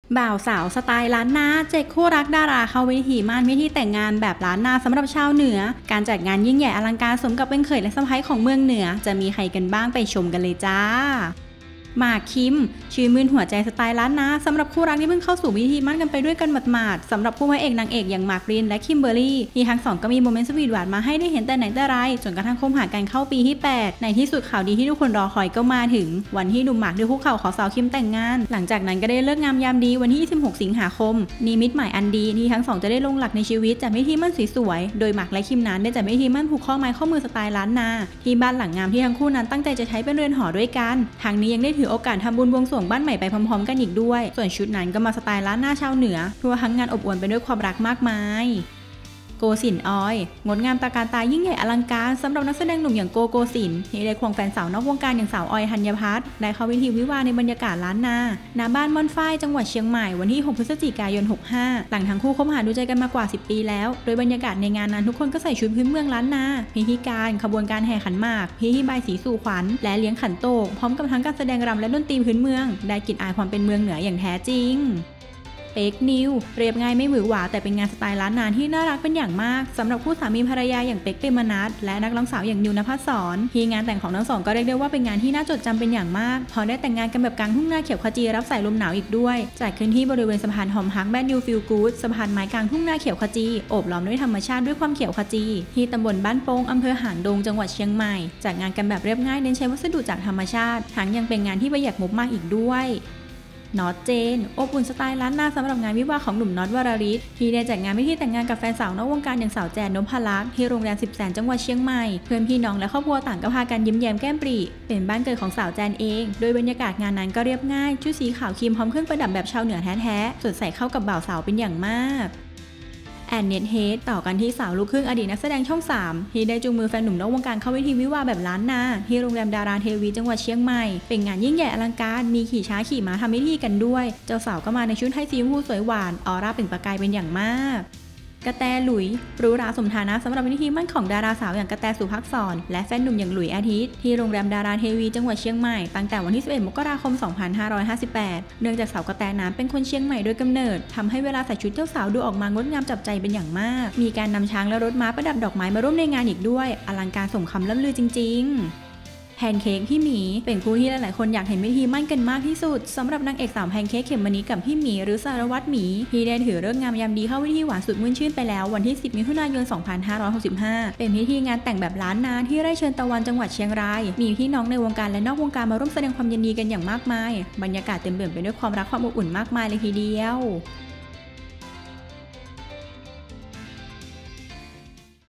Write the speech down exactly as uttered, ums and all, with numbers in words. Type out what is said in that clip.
บ่าวสาวสไตล์ล้านนาเจ็ดคู่รักดาราเข้าวิธีม่านพิธีแต่งงานแบบล้านนาสำหรับชาวเหนือการจัดงานยิ่งใหญ่อลังการสมกับเป็นเขยและสะใภ้ของเมืองเหนือจะมีใครกันบ้างไปชมกันเลยจ้าหมากคิมชื่อมื่นหัวใจสไตล์ล้านนาสำหรับคู่รักที่เพิ่งเข้าสู่วิธีมั่นกันไปด้วยกันหมาดๆสำหรับคู่พระเอกนางเอกอย่างหมากปรินและคิมเบอร์รี่ที่ทั้งสองก็มีโมเมนต์สวีทหวานมาให้ได้เห็นแต่ไหนแต่ไรจนกระทั่งคบหากันเข้าปีที่แปดในที่สุดข่าวดีที่ทุกคนรอคอยก็มาถึงวันที่หนุ่มหมากได้คุกเข่าขอสาวคิมแต่งงานหลังจากนั้นก็ได้เลิกงามยามดีวันที่ยี่สิบหกสิงหาคมนิมิตหมายอันดีที่ทั้งสองจะได้ลงหลักในชีวิตจัดพิธีมั่นสวยๆโดยหมากและคิมนั้นได้จัดพิธีมั่นผูกข้อไม้ข้อมือสไตล์ล้านนาที่บ้านหลังงามที่ทั้งคู่นั้นตั้งใจจะใช้เป็นเรือนหอด้วยกันทางนี้ยังได้ถือโอกาสทำบุญบวงสรวงบ้านใหม่ไปพร้อมๆกันอีกด้วยส่วนชุดนั้นก็มาสไตล์ล้านนาชาวเหนือทั่วทั้งงานอบอวลไปด้วยความรักมากมายโกสินทร์ออยงดงามตระการตายิ่งใหญ่อลังการสำหรับนักแสดงหนุ่มอย่างโกโกสินทร์ที่ได้ควงแฟนสาวนอกวงการอย่างสาวออยธัญพัฒน์ได้เข้าพิธีวิวาห์ในบรรยากาศล้านนาณบ้านม่อนฝ้ายจังหวัดเชียงใหม่วันที่หกพฤศจิกายนหกห้าหลังทั้งคู่คบหาดูใจกันมากว่าสิบปีแล้วโดยบรรยากาศในงานนั้นทุกคนก็ใส่ชุดพื้นเมืองล้านนาพิธีการขบวนการแห่ขันหมากพิธีบายสีสู่ขวัญและเลี้ยงขันโตกพร้อมกับทั้งการแสดงรำและดนตรีพื้นเมืองได้กลิ่นอายความเป็นเมืองเหนืออย่างแท้จริงเฟกนิวเรียบง่ายไม่หวือหวาแต่เป็นงานสไตล์ล้านนาที่น่ารักเป็นอย่างมากสำหรับคู่สามีภรรยาอย่างเป็กเปรมนัสและนักร้องสาวอย่างนิวนภัสสรที่งานแต่งของทั้งสองก็เรียกได้ว่าเป็นงานที่น่าจดจำเป็นอย่างมากพอได้แต่งงานกันแบบกลางทุ่งนาเขียวขจีรับสายลมหนาวอีกด้วยจัดขึ้นที่บริเวณสะพานหอมฮักแบนนิวฟิลกูดสะพานไม้กลางทุ่งนาเขียวขจีโอบล้อมด้วยธรรมชาติด้วยความเขียวขจีที่ตำบลบ้านโป่งอำเภอหางดงจังหวัดเชียงใหม่จัดงานกันแบบเรียบง่ายเน้นใช้วัสดุจากธรรมชาติทั้งยังเป็นงานที่ประหยัดงบมากอีกด้วยน็อตเจนอบอุ่นสไตล์ล้านนาสำหรับงานวิวาห์ของหนุ่มน็อตวรริศที่ได้จัดงานพิธีแต่งงานกับแฟนสาวนอกวงการอย่างสาวแจนนพลักษ์ที่โรงแรมสิบแสนจังหวัดเชียงใหม่เพื่อนพี่น้องและครอบครัวต่างก็พากันยิ้มแย้มแก้มปรีเป็นบ้านเกิดของสาวแจนเองโดยบรรยากาศงานนั้นก็เรียบง่ายชุดสีขาวครีมพร้อมเครื่องประดับแบบชาวเหนือแท้ๆสดใสเข้ากับบ่าวสาวเป็นอย่างมากแอนเนตเฮดต่อกันที่สาวลูกครึ่งอดีตนักแสดงช่องสามที่ได้จูงมือแฟนหนุ่มนอกวงการเข้าพิธีวิวาห์แบบล้านนาที่โรงแรมดาราเทวีจังหวัดเชียงใหม่เป็นงานยิ่งใหญ่อลังการมีขี่ช้าขี่ม้าทำพิธีกันด้วยเจ้าสาวก็มาในชุดไทยสีชมพูสวยหวานออร่าเปล่งประกายเป็นอย่างมากกระแตหลุยหรูหราสมฐานะสำหรับพิธีมั่นของดาราสาวอย่างกระแตสุภักษรและแฟนหนุ่มอย่างหลุยอาทิตย์ที่โรงแรมดาราเทวีจังหวัดเชียงใหม่ตั้งแต่วันที่สิบเอ็ดมกราคมสองพันห้าร้อยห้าสิบแปดเนื่องจากสาวกระแตนั้นเป็นคนเชียงใหม่โดยกำเนิดทำให้เวลาใส่ชุดเจ้าสาวดูออกมางดงามจับใจเป็นอย่างมากมีการนำช้างและรถม้าประดับดอกไม้มาร่วมในงานอีกด้วยอลังการสมคำล่ำลือจริงๆแพนเค้กพี่หมีเป็นคู่ที่หลายๆคนอยากเห็นพิธีมั่นกันมากที่สุดสำหรับนางเอกสาวแพนเค้กเขมมณีกับพี่หมีหรือสารวัตรหมีที่ได้ถือเลิกษ์งามยามดีเข้าพิธีหวานสุดมุ่นชื่นไปแล้ววันที่สิบมิถุนายนสองพันห้าร้อยหกสิบห้าเป็นพิธีงานแต่งแบบล้านนาที่ไร่เชิญตะวันจังหวัดเชียงรายมีพี่น้องในวงการและนอกวงการมาร่วมแสดงความยินดีกันอย่างมากมายบรรยากาศเต็มเปี่ยมไปด้วยความรักความอบอุ่นมากมายเลยทีเดียว